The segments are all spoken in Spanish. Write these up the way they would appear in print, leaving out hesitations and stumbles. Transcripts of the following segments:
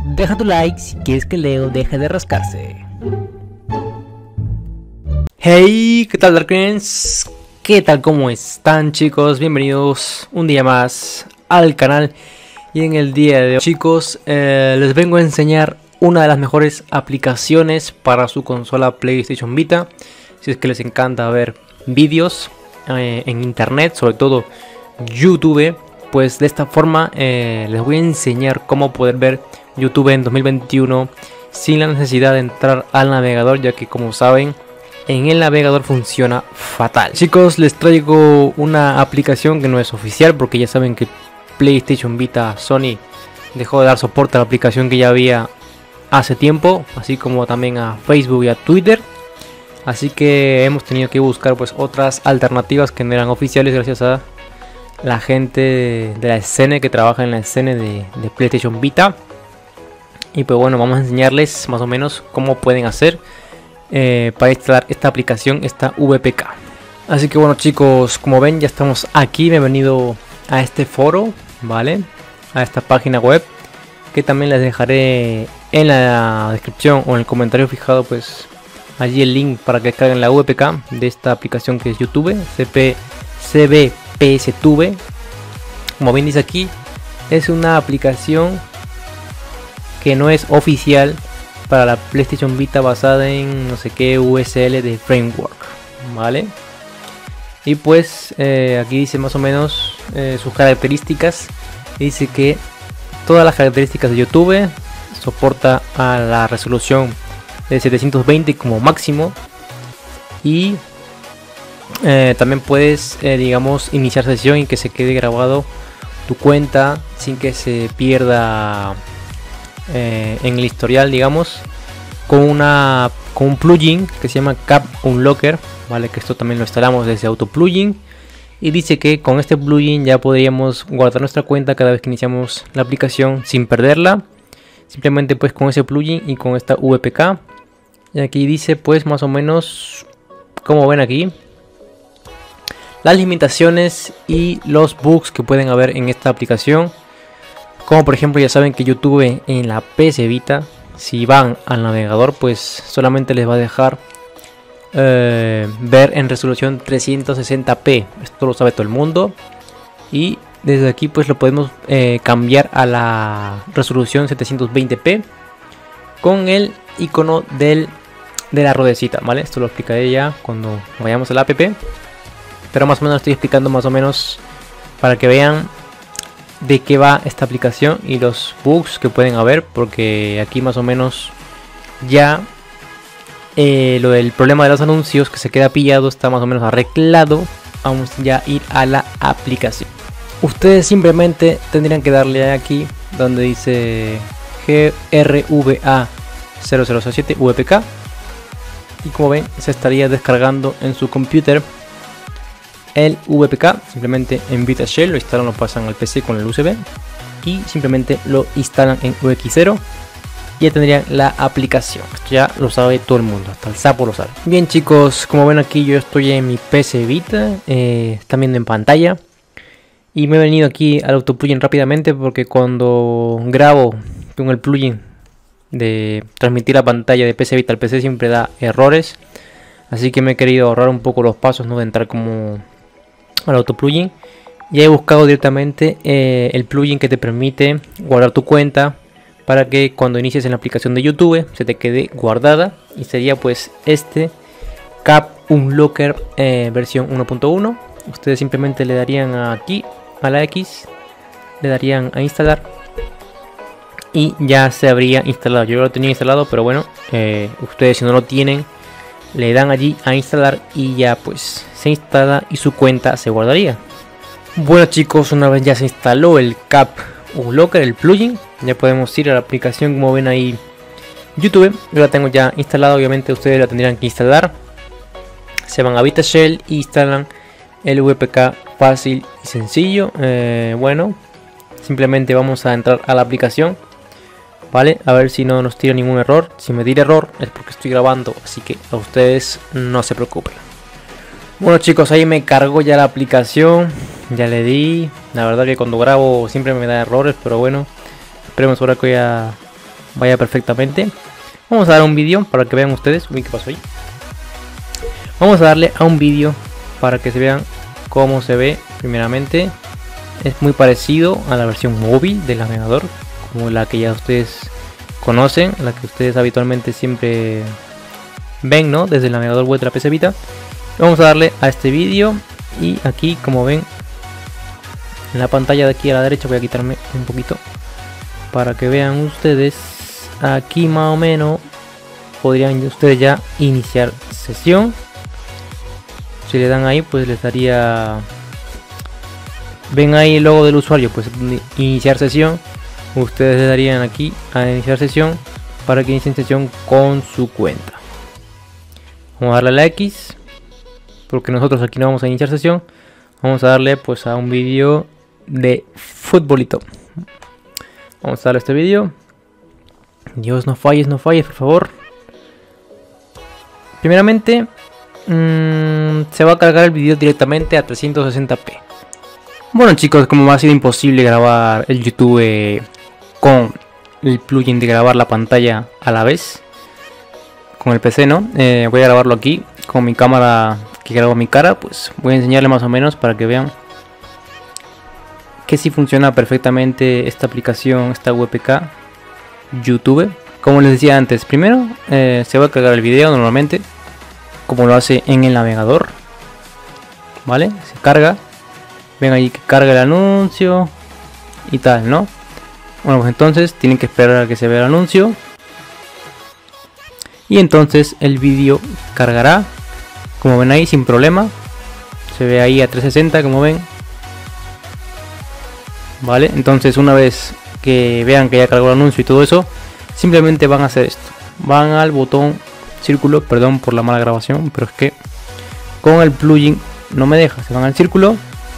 Deja tu like si quieres que Leo deje de rascarse. Hey, ¿qué tal Darkens? ¿Qué tal? ¿Cómo están, chicos? Bienvenidos un día más al canal. Y en el día de hoy, chicos, les vengo a enseñar una de las mejores aplicaciones para su consola PlayStation Vita. Si es que les encanta ver vídeos en internet, sobre todo YouTube, pues de esta forma les voy a enseñar cómo poder ver YouTube en 2021 sin la necesidad de entrar al navegador, ya que, como saben, en el navegador funciona fatal. Chicos, les traigo una aplicación que no es oficial, porque ya saben que PlayStation Vita Sony dejó de dar soporte a la aplicación que ya había hace tiempo, así como también a Facebook y a Twitter. Así que hemos tenido que buscar pues otras alternativas que no eran oficiales, gracias a la gente de la escena que trabaja en la escena de PlayStation Vita. Y pues bueno, vamos a enseñarles más o menos cómo pueden hacer para instalar esta aplicación, esta VPK. Así que bueno, chicos, como ven, ya estamos aquí. Me he venido a este foro, ¿vale? A esta página web, que también les dejaré en la descripción o en el comentario fijado, pues allí el link para que descarguen la VPK de esta aplicación que es YouTube, CBPSTube. Como bien dice aquí, es una aplicación que no es oficial para la PlayStation Vita, basada en no sé qué USL de framework, ¿vale? Y pues aquí dice más o menos sus características. Dice que todas las características de YouTube, soporta a la resolución de 720 como máximo, y también puedes digamos iniciar sesión y que se quede grabado tu cuenta sin que se pierda en el historial, digamos, con un plugin que se llama Cap Unlocker, vale, que esto también lo instalamos desde AutoPlugin. Y dice que con este plugin ya podríamos guardar nuestra cuenta cada vez que iniciamos la aplicación sin perderla, simplemente pues con ese plugin y con esta VPK. Y aquí dice pues más o menos, como ven aquí, las limitaciones y los bugs que pueden haber en esta aplicación. Como por ejemplo, ya saben que YouTube en la PC Vita, si van al navegador, pues solamente les va a dejar ver en resolución 360p. Esto lo sabe todo el mundo. Y desde aquí pues lo podemos cambiar a la resolución 720p con el icono de la ruedecita, ¿vale? Esto lo explicaré ya cuando vayamos a la app, pero más o menos estoy explicando más o menos para que vean de qué va esta aplicación y los bugs que pueden haber, porque aquí más o menos ya lo del problema de los anuncios que se queda pillado está más o menos arreglado. Vamos ya a ir a la aplicación. Ustedes simplemente tendrían que darle aquí donde dice GRVA0007 VPK, y como ven se estaría descargando en su computer el VPK. Simplemente en Vita Shell lo instalan, lo pasan al PC con el USB y simplemente lo instalan en UX0 y ya tendrían la aplicación. Esto ya lo sabe todo el mundo, hasta el sapo lo sabe. Bien, chicos, como ven aquí yo estoy en mi PC Vita, están viendo en pantalla, y me he venido aquí al AutoPlugin rápidamente porque cuando grabo con el plugin de transmitir la pantalla de PC Vita al PC siempre da errores, así que me he querido ahorrar un poco los pasos, no de entrar como al AutoPlugin. Ya he buscado directamente el plugin que te permite guardar tu cuenta para que cuando inicies en la aplicación de YouTube se te quede guardada, y sería pues este Cap Unlocker versión 1.1. Ustedes simplemente le darían aquí a la X, le darían a instalar y ya se habría instalado. Yo lo tenía instalado, pero bueno, ustedes si no lo tienen le dan allí a instalar y ya pues se instala y su cuenta se guardaría. Bueno, chicos, una vez ya se instaló el Cap Unlocker, el plugin, ya podemos ir a la aplicación. Como ven ahí YouTube, yo la tengo ya instalada. Obviamente ustedes la tendrían que instalar. Se van a Vita Shell e instalan el VPK fácil y sencillo. Bueno, simplemente vamos a entrar a la aplicación, vale, a ver si no nos tira ningún error. Si me tira error es porque estoy grabando, así que a ustedes no se preocupen. Bueno, chicos, ahí me cargó ya la aplicación, ya le di. La verdad que cuando grabo siempre me da errores, pero bueno, esperemos ahora que ya vaya perfectamente. Vamos a dar un vídeo para que vean ustedes. Uy, ¿qué pasó ahí? Vamos a darle a un vídeo para que se vean cómo se ve. Primeramente, es muy parecido a la versión móvil del navegador, como la que ya ustedes conocen, la que ustedes habitualmente siempre ven, ¿no? Desde el navegador web de la PC Vita. Vamos a darle a este vídeo y aquí, como ven, en la pantalla de aquí a la derecha, voy a quitarme un poquito para que vean ustedes. Aquí más o menos podrían ustedes ya iniciar sesión. Si le dan ahí, pues les daría, ven ahí el logo del usuario, pues iniciar sesión. Ustedes le darían aquí a iniciar sesión para que inicien sesión con su cuenta. Vamos a darle a la X porque nosotros aquí no vamos a iniciar sesión. Vamos a darle pues a un vídeo de futbolito. Vamos a darle a este vídeo. Dios, no falles, por favor. Primeramente, se va a cargar el vídeo directamente a 360p. Bueno chicos, como ha sido imposible grabar el YouTube con el plugin de grabar la pantalla a la vez con el PC, ¿no? Voy a grabarlo aquí con mi cámara que grabo mi cara. Pues voy a enseñarle más o menos para que vean que sí funciona perfectamente esta aplicación, esta WPK YouTube. Como les decía antes, primero se va a cargar el video normalmente como lo hace en el navegador, ¿vale? Se carga, ven ahí que carga el anuncio y tal, ¿no? Bueno, pues entonces tienen que esperar a que se vea el anuncio y entonces el vídeo cargará, como ven ahí, sin problema. Se ve ahí a 360, como ven, ¿vale? Entonces una vez que vean que ya cargó el anuncio y todo eso, simplemente van a hacer esto, van al botón círculo, perdón por la mala grabación, pero es que con el plugin no me deja. Se van al círculo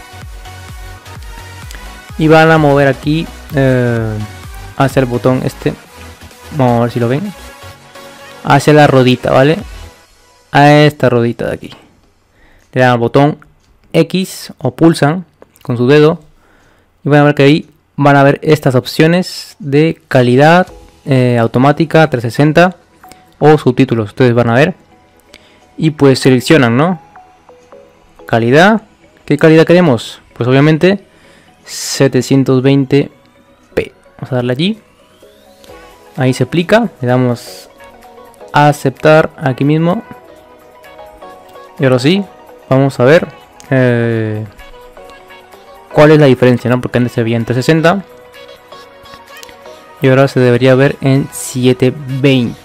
y van a mover aquí hacia el botón este, vamos a ver si lo ven, hacia la rodita, ¿vale? A esta rodita de aquí le dan al botón X o pulsan con su dedo y van a ver que ahí van a ver estas opciones de calidad automática 360 o subtítulos. Ustedes van a ver y pues seleccionan, ¿no? Calidad, ¿qué calidad queremos? Pues obviamente 720p. Vamos a darle allí, ahí se aplica, le damos a aceptar aquí mismo y ahora sí vamos a ver cuál es la diferencia, ¿no? Porque antes se veía en 360 y ahora se debería ver en 720.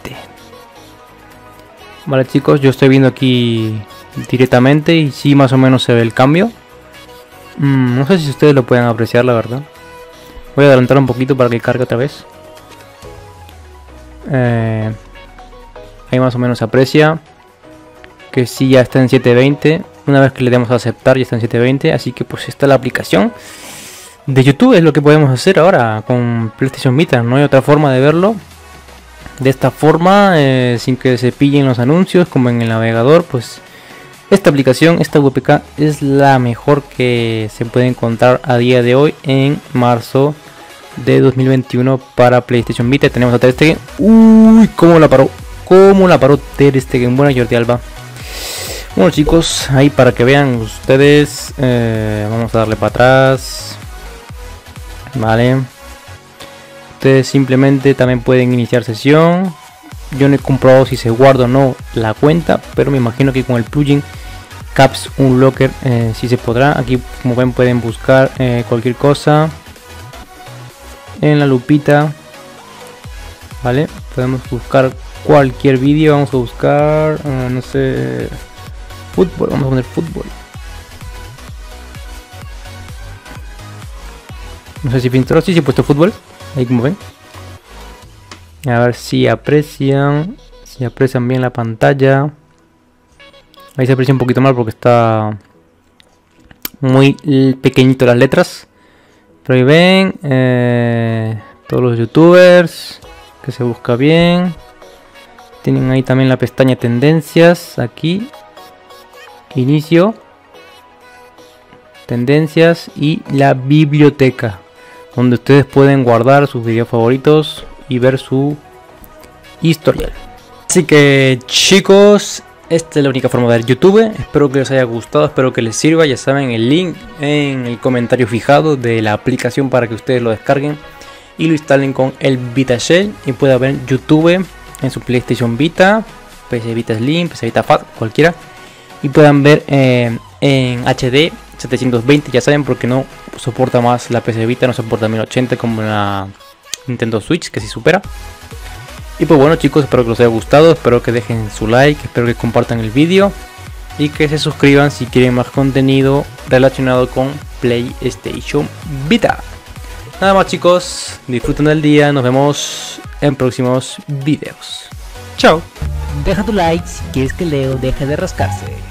Vale chicos, yo estoy viendo aquí directamente y sí, más o menos se ve el cambio. No sé si ustedes lo pueden apreciar, la verdad. Voy a adelantar un poquito para que cargue otra vez. Ahí más o menos se aprecia que sí, ya está en 720. Una vez que le demos a aceptar ya está en 720. Así que pues esta es la aplicación de YouTube. Es lo que podemos hacer ahora con PlayStation Vita. No hay otra forma de verlo de esta forma, sin que se pillen los anuncios como en el navegador. Pues esta aplicación, esta WPK, es la mejor que se puede encontrar a día de hoy en marzo de 2021 para PlayStation Vita. Tenemos a Ter Stegen. Uy, cómo la paró Ter Stegen. Buena Jordi Alba. Bueno chicos, ahí para que vean ustedes, vamos a darle para atrás, vale. Ustedes simplemente también pueden iniciar sesión. Yo no he comprobado si se guarda o no la cuenta, pero me imagino que con el plugin Caps Unlocker sí se podrá. Aquí, como ven, pueden buscar cualquier cosa en la lupita, vale. Podemos buscar cualquier vídeo. Vamos a buscar no sé, fútbol. Vamos a poner fútbol. No sé si filtró. Sí, he puesto fútbol. Ahí, como ven. A ver si aprecian. Si aprecian bien la pantalla. Ahí se aprecia un poquito mal porque está muy pequeñito las letras. Pero ahí ven. Todos los youtubers. Que se busca bien. Tienen ahí también la pestaña tendencias. Aquí. Inicio. Tendencias y la biblioteca, donde ustedes pueden guardar sus videos favoritos y ver su historial. Así que chicos, esta es la única forma de ver YouTube. Espero que les haya gustado, espero que les sirva. Ya saben, el link en el comentario fijado de la aplicación para que ustedes lo descarguen y lo instalen con el Vita Shell y puedan ver YouTube en su PlayStation Vita, PC Vita Slim, PC Vita Fat, cualquiera, y puedan ver en HD 720, ya saben, porque no soporta más la PC Vita, no soporta 1080 como la Nintendo Switch, que sí supera. Y pues bueno chicos, espero que les haya gustado, espero que dejen su like, espero que compartan el vídeo y que se suscriban si quieren más contenido relacionado con PlayStation Vita. Nada más chicos, disfruten del día, nos vemos en próximos videos. Chao. Deja tu like si quieres que Leo deje de rascarse.